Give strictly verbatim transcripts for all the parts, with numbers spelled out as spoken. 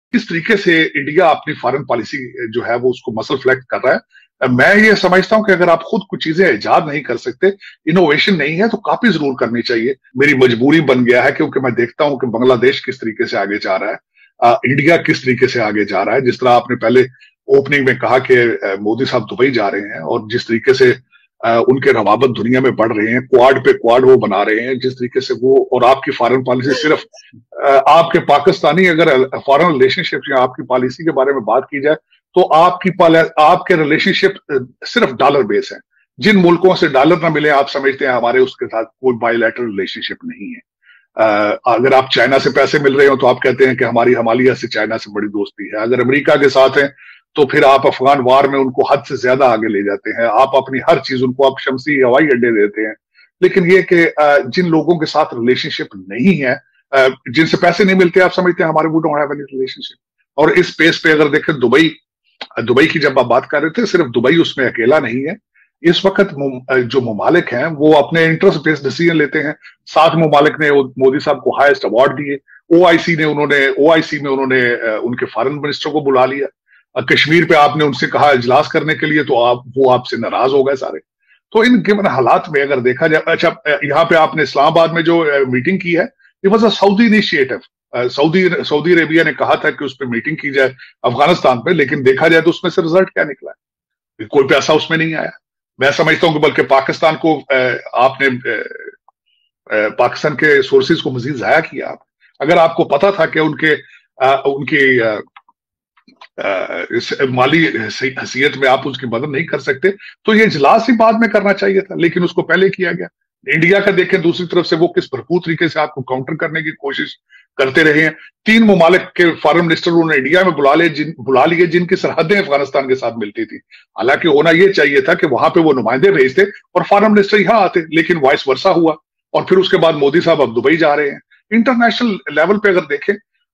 किस तरीके से इंडिया अपनी फॉरेन पॉलिसी जो है वो उसको मसल फ्लेक्ट कर रहा है। मैं ये समझता हूं कि अगर आप खुद कुछ चीजें इजाद नहीं कर सकते, इनोवेशन नहीं है, तो कॉपी जरूर करनी चाहिए। मेरी मजबूरी बन गया है क्योंकि मैं देखता हूं कि बांग्लादेश किस तरीके से आगे जा रहा है, आ, इंडिया किस तरीके से आगे जा रहा है। जिस तरह आपने पहले ओपनिंग में कहा कि मोदी साहब दुबई जा रहे हैं और जिस तरीके से आ, उनके रवाबत दुनिया में बढ़ रहे हैं, क्वाड पे क्वाड वो बना रहे हैं, जिस तरीके से वो, और आपकी फॉरेन पॉलिसी सिर्फ आपके पाकिस्तानी अगर फॉरेन रिलेशनशिप या आपकी पॉलिसी के बारे में बात की जाए तो आपकी आपके रिलेशनशिप सिर्फ डॉलर बेस है। जिन मुल्कों से डॉलर ना मिले आप समझते हैं हमारे उसके साथ कोई बायोलैटरल रिलेशनशिप नहीं है। uh, अगर आप चाइना से पैसे मिल रहे हो तो आप कहते हैं कि हमारी हिमालय से चाइना से बड़ी दोस्ती है। अगर अमेरिका के साथ है तो फिर आप अफगान वार में उनको हद से ज्यादा आगे ले जाते हैं। आप अपनी हर चीज उनको आप शमसी हवाई अड्डे देते हैं। लेकिन ये कि जिन लोगों के साथ रिलेशनशिप नहीं है, जिनसे पैसे नहीं मिलते, आप समझते हैं हमारे we don't have any relationship. और इस स्पेस पे अगर देखें, दुबई दुबई की जब आप बात कर रहे थे, सिर्फ दुबई उसमें अकेला नहीं है। इस वक्त जो ममालिक हैं वो अपने इंटरेस्ट बेस्ड डिसीजन लेते हैं। सात ममालिक ने मोदी साहब को हाईएस्ट अवार्ड दिए। ओआईसी ने उन्होंने ओआईसी में उन्होंने उनके फॉरेन मिनिस्टर को बुला लिया। कश्मीर पे आपने उनसे कहा इजलास करने के लिए, तो आप वो आपसे नाराज हो गए सारे। तो इन गिवन हालात में अगर देखा जाए, अच्छा यहाँ पे आपने इस्लामाबाद में जो मीटिंग की है, it was a Saudi initiative. Saudi Saudi Arabia ने कहा था कि उस पर मीटिंग की जाए अफगानिस्तान पे, लेकिन देखा जाए तो उसमें से रिजल्ट क्या निकला है? कोई पैसा उसमें नहीं आया। मैं समझता हूं कि बल्कि पाकिस्तान को आपने पाकिस्तान के सोर्सेज को मजीद जाया किया। आप अगर आपको पता था कि उनके उनकी माली हैसियत में आप उसकी मदद नहीं कर सकते, तो ये इजलास ही बाद में करना चाहिए था, लेकिन उसको पहले किया गया। इंडिया का देखें दूसरी तरफ से वो किस भरपूर तरीके से आपको काउंटर करने की कोशिश करते रहे हैं। तीन ममालिक के फॉरेन मिनिस्टर उन्होंने इंडिया में बुला लिए जिन बुला लिए जिनकी सरहदें अफगानिस्तान के साथ मिलती थी। हालांकि होना यह चाहिए था कि वहां पे वो नुमाइंदे भेजते और फॉरेन मिनिस्टर यहां आते, लेकिन वाइस वर्सा हुआ। और फिर उसके बाद मोदी साहब अब दुबई जा रहे हैं। इंटरनेशनल लेवल पे अगर देखें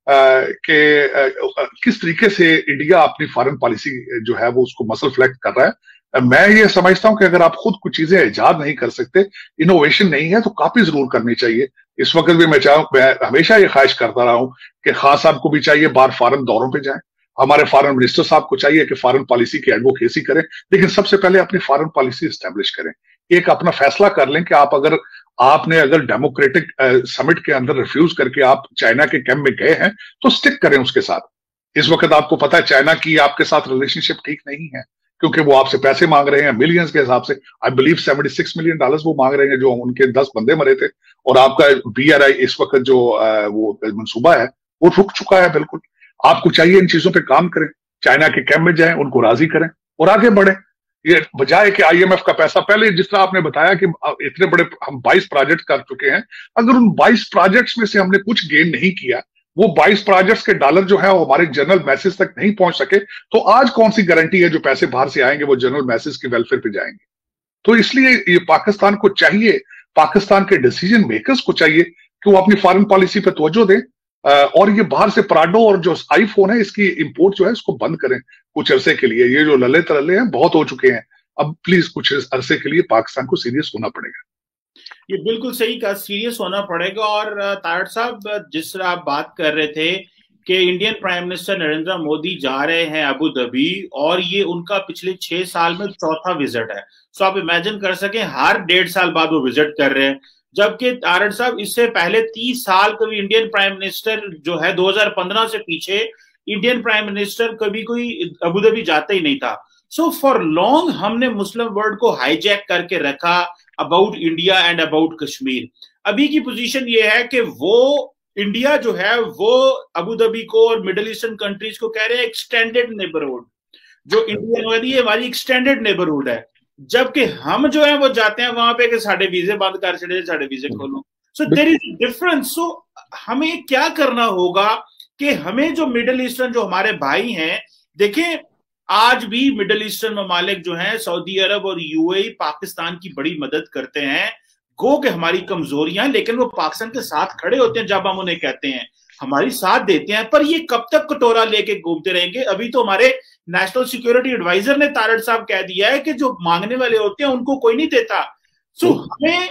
कि किस तरीके से इंडिया अपनी फॉरेन पॉलिसी जो है वो उसको मसल फ्लेक्ट कर रहा है, मैं ये समझता हूं कि अगर आप खुद कुछ चीजें इजाद नहीं कर सकते, इनोवेशन नहीं है, तो कॉपी जरूर करनी चाहिए। इस वक्त भी मैं चाहूं, मैं हमेशा ये ख्वाहिश करता रहा हूं कि खान साहब को भी चाहिए बाहर फॉरेन दौरों पे जाएं, हमारे फॉरेन मिनिस्टर साहब को चाहिए कि फॉरेन पॉलिसी की एडवोकेसी करें, लेकिन सबसे पहले अपनी फॉरेन पॉलिसी एस्टेब्लिश करें। एक अपना फैसला कर लें कि आप अगर आपने अगर डेमोक्रेटिक समिट के अंदर रिफ्यूज करके आप चाइना के कैंप में गए हैं तो स्टिक करें उसके साथ। इस वक्त आपको पता है चाइना की आपके साथ रिलेशनशिप ठीक नहीं है, क्योंकि वो आपसे पैसे मांग रहे हैं मिलियंस के हिसाब से। आई बिलीव छिहत्तर मिलियन डॉलर्स वो मांग रहे हैं, जो उनके दस बंदे मरे थे। और आपका बीआरआई इस वक्त जो वो मंसूबा है वो रुक चुका है बिल्कुल। आपको चाहिए इन चीजों पे काम करें, चाइना के कैंप में जाएं, उनको राजी करें और आगे बढ़े। ये बजाय कि आईएमएफ का पैसा, पहले जिस तरह आपने बताया कि इतने बड़े हम बाईस प्रोजेक्ट कर चुके हैं, अगर उन बाईस प्रोजेक्ट्स में से हमने कुछ गेन नहीं किया, वो बाईस प्रोजेक्ट्स के डॉलर जो है वो हमारे जनरल मैसेज तक नहीं पहुंच सके, तो आज कौन सी गारंटी है जो पैसे बाहर से आएंगे वो जनरल मैसेज के वेलफेयर पे जाएंगे? तो इसलिए ये पाकिस्तान को चाहिए, पाकिस्तान के डिसीजन मेकर्स को चाहिए कि वो अपनी फॉरेन पॉलिसी पे तवज्जो दें और ये बाहर से प्राडो और जो आईफोन है इसकी इंपोर्ट जो है इसको बंद करें कुछ अरसे के लिए। ये जो लल्ले तरल्ले हैं बहुत हो चुके हैं, अब प्लीज कुछ अरसे के लिए पाकिस्तान को सीरियस होना पड़ेगा। ये बिल्कुल सही कहा, सीरियस होना पड़ेगा। और तारड़ साहब, जिस तरह आप बात कर रहे थे कि Indian prime minister Narendra Modi जा रहे हैं अबू धाबी, और ये उनका पिछले छह साल में चौथा विजिट है। सो आप इमेजिन कर सकें हर डेढ़ साल बाद वो विजिट कर रहे हैं, जबकि तारड़ साहब इससे पहले तीस साल कभी इंडियन प्राइम मिनिस्टर जो है दो हज़ार पंद्रह से पीछे इंडियन प्राइम मिनिस्टर कभी कोई अबू धाबी जाता ही नहीं था। सो फॉर लॉन्ग हमने मुस्लिम वर्ल्ड को हाईजैक करके रखा about India and about Kashmir. अभी की पोजीशन ये है कि वो इंडिया जो है वो अबू धाबी को और मिडिल ईस्टर्न कंट्रीज को कह रहे हैं एक्सटेंडेड नेबरहुड, जो इंडिया है हमारी एक्सटेंडेड नेबरहुड है, जबकि हम जो है वो जाते हैं वहां पे कि साढ़े वीजे बंद कर छड़े, साढ़े वीजे खोलो। So there is difference. So हमें क्या करना होगा कि हमें जो मिडिल ईस्टर्न जो हमारे भाई हैं, देखें आज भी मिडिल ईस्टर्न ममालिक जो हैं सऊदी अरब और यूएई पाकिस्तान की बड़ी मदद करते हैं। गो के हमारी कमजोरियां, लेकिन वो पाकिस्तान के साथ खड़े होते हैं जब हम उन्हें कहते हैं, हमारी साथ देते हैं। पर ये कब तक कटोरा लेके घूमते रहेंगे? अभी तो हमारे नेशनल सिक्योरिटी एडवाइजर ने तारड़ साहब कह दिया है कि जो मांगने वाले होते हैं उनको कोई नहीं देता। सो हमें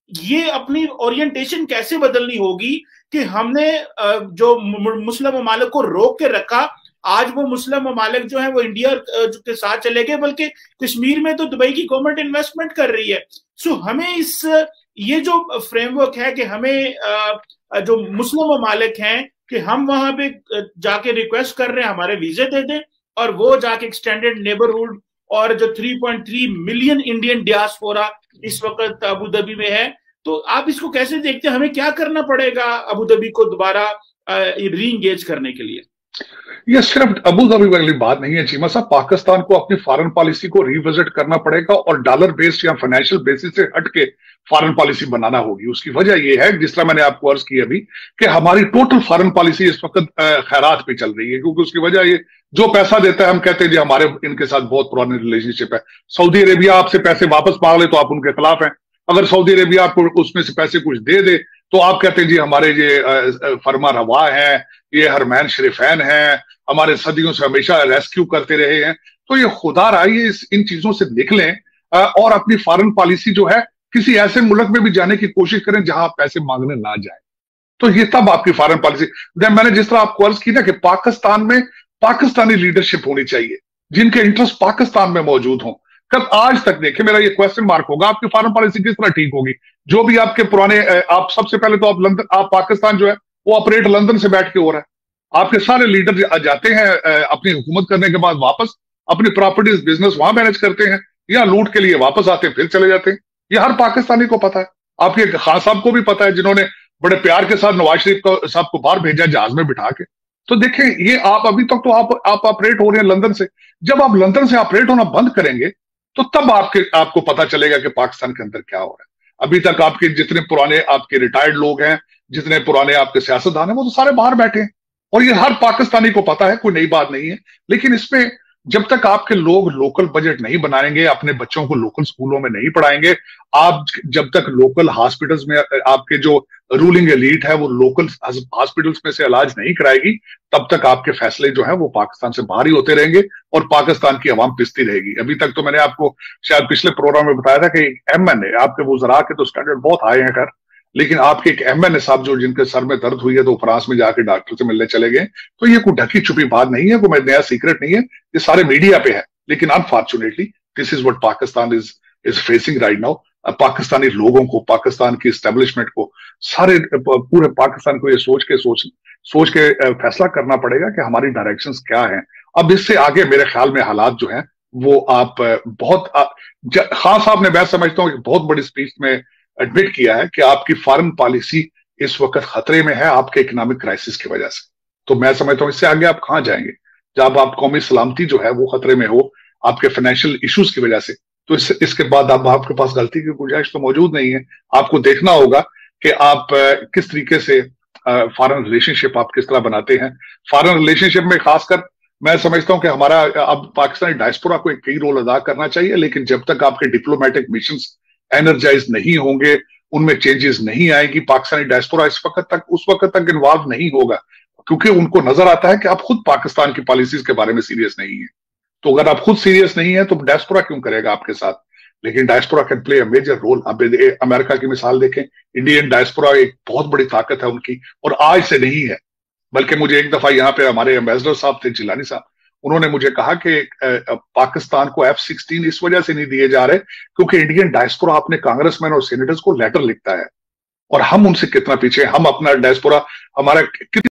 ये अपनी ओरिएंटेशन कैसे बदलनी होगी कि हमने जो मुस्लिम ममालिक को रोक के रखा, आज वो मुस्लिम ममालिक जो है वो इंडिया के साथ चले गए, बल्कि कश्मीर में तो दुबई की गवर्नमेंट इन्वेस्टमेंट कर रही है। सो हमें इस ये जो फ्रेमवर्क है कि हमें जो मुस्लिम ममालिक हैं कि हम वहां पे जाके रिक्वेस्ट कर रहे हैं हमारे वीजे दे दें, और वो जाके एक्सटेंडेड नेबरहुड और जो तीन पॉइंट तीन मिलियन इंडियन डियास्पोरा इस वक्त अबू धाबी में है, तो आप इसको कैसे देखते हैं? हमें क्या करना पड़ेगा अबू धाबी को दोबारा री इंगेज करने के लिए? ये सिर्फ अबू धाबी वाली बात नहीं है चीमा साहब, पाकिस्तान को अपनी फॉरेन पॉलिसी को रिविजिट करना पड़ेगा और डॉलर बेस्ड या फाइनेंशियल बेसिस से हट के फॉरेन पॉलिसी बनाना होगी। उसकी वजह यह है, जिस तरह मैंने आपको अर्ज की अभी, कि हमारी टोटल फॉरेन पॉलिसी इस वक्त खैरात पे चल रही है। क्योंकि उसकी वजह ये, जो पैसा देता है हम कहते हैं जी हमारे इनके साथ बहुत पुरानी रिलेशनशिप है। सऊदी अरेबिया आपसे पैसे वापस मांग ले तो आप उनके खिलाफ हैं, अगर सऊदी अरेबिया आपको उसमें से पैसे कुछ दे दे तो आप कहते हैं जी हमारे ये फरमा रवा है, ये हरमैन शरीफैन है, हमारे सदियों से हमेशा रेस्क्यू करते रहे हैं। तो ये खुदा रहा इन चीजों से निकलें और अपनी फॉरेन पॉलिसी जो है किसी ऐसे मुल्क में भी जाने की कोशिश करें जहां आप पैसे मांगने ना जाए। तो ये तब आपकी फॉरेन पॉलिसी। मैंने जिस तरह आपको अर्ज की ना कि पाकिस्तान में पाकिस्तानी लीडरशिप होनी चाहिए जिनके इंटरेस्ट पाकिस्तान में मौजूद हों। कब आज तक देखे, मेरा ये क्वेश्चन मार्क होगा, आपकी फॉरेन पॉलिसी किस तरह ठीक होगी? जो भी आपके पुराने, आप सबसे पहले तो आप लंदन, आप पाकिस्तान जो है वो ऑपरेट लंदन से बैठ के हो रहा है। आपके सारे लीडर जाते हैं अपनी हुकूमत करने के बाद वापस अपनी प्रॉपर्टीज बिजनेस वहां मैनेज करते हैं या लूट के लिए वापस आते हैं फिर चले जाते हैं। ये हर पाकिस्तानी को पता है, आपके खान साहब को भी पता है जिन्होंने बड़े प्यार के साथ नवाज शरीफ को साहब को बाहर भेजा जहाज में बिठा के। तो देखें, ये आप अभी तक तो आप आप ऑपरेट हो रहे हैं लंदन से। जब आप लंदन से ऑपरेट होना बंद करेंगे तो तब आपके आपको पता चलेगा कि पाकिस्तान के अंदर क्या हो रहा है। अभी तक आपके जितने पुराने आपके रिटायर्ड लोग हैं, जितने पुराने आपके सियासतदान हैं, वो तो सारे बाहर बैठे हैं और ये हर पाकिस्तानी को पता है, कोई नई बात नहीं है। लेकिन इसमें जब तक आपके लोग लोकल बजट नहीं बनाएंगे, अपने बच्चों को लोकल स्कूलों में नहीं पढ़ाएंगे, आप जब तक लोकल हॉस्पिटल्स में आपके जो रूलिंग एलीट है वो लोकल हॉस्पिटल्स में से इलाज नहीं कराएगी, तब तक आपके फैसले जो है वो पाकिस्तान से बाहर ही होते रहेंगे और पाकिस्तान की आवाम पिसती रहेगी। अभी तक तो मैंने आपको शायद पिछले प्रोग्राम में बताया था कि एम एन ए, आपके वुज़रा के तो स्टैंडर्ड बहुत हाई है खैर, लेकिन आपके एक एम एन ए साहब जो जिनके सर में दर्द हुई है तो फ्रांस में जाके डॉक्टर से मिलने चले गए। तो ये कोई ढकी छुपी बात नहीं है, कोई नया सीक्रेट नहीं है, ये सारे मीडिया पे है। लेकिन unfortunately this is what Pakistan is is facing right now. Pakistani लोगों को, पाकिस्तान की एस्टेब्लिशमेंट को, सारे पूरे पाकिस्तान को ये सोच के सोच सोच के फैसला करना पड़ेगा कि हमारी डायरेक्शंस क्या हैं। अब इससे आगे मेरे ख्याल में हालात जो हैं वो आप बहुत, खान साहब ने, मैं समझता हूँ बहुत बड़ी स्पीच में एडमिट किया है कि आपकी फॉरेन पॉलिसी इस वक्त खतरे में है आपके इकोनॉमिक क्राइसिस की वजह से। तो मैं समझता हूं इससे आगे आप कहां जाएंगे जब आप कौमी सलामती जो है वो खतरे में हो आपके फाइनेंशियल इश्यूज की वजह से। तो इस, इसके बाद अब आपके पास गलती की गुंजाइश तो मौजूद नहीं है। आपको देखना होगा कि आप किस तरीके से फॉरेन रिलेशनशिप आप किस तरह बनाते हैं। फॉरेन रिलेशनशिप में खासकर मैं समझता हूं कि हमारा अब पाकिस्तानी डायस्पोरा को एक कई रोल अदा करना चाहिए, लेकिन जब तक आपके डिप्लोमेटिक मिशंस एनर्जाइज नहीं होंगे, उनमें चेंजेस नहीं आएगी, पाकिस्तानी डायस्पोरा इस वक्त तक उस वक्त तक इन्वॉल्व नहीं होगा, क्योंकि उनको नजर आता है कि आप खुद पाकिस्तान की पॉलिसीज के बारे में सीरियस नहीं है। तो अगर आप खुद सीरियस नहीं है तो डायस्पोरा क्यों करेगा आपके साथ? लेकिन diaspora can play a major role. अब अमेरिका की मिसाल देखें, इंडियन डायस्पोरा एक बहुत बड़ी ताकत है उनकी, और आज से नहीं है, बल्कि मुझे एक दफा यहाँ पे हमारे एम्बेसडर साहब थे जिलानी साहब, उन्होंने मुझे कहा कि पाकिस्तान को एफ सिक्सटीन इस वजह से नहीं दिए जा रहे क्योंकि इंडियन डायस्पोरा अपने कांग्रेसमैन और सेनेटर्स को लेटर लिखता है, और हम उनसे कितना पीछे, हम अपना डायस्पोरा हमारा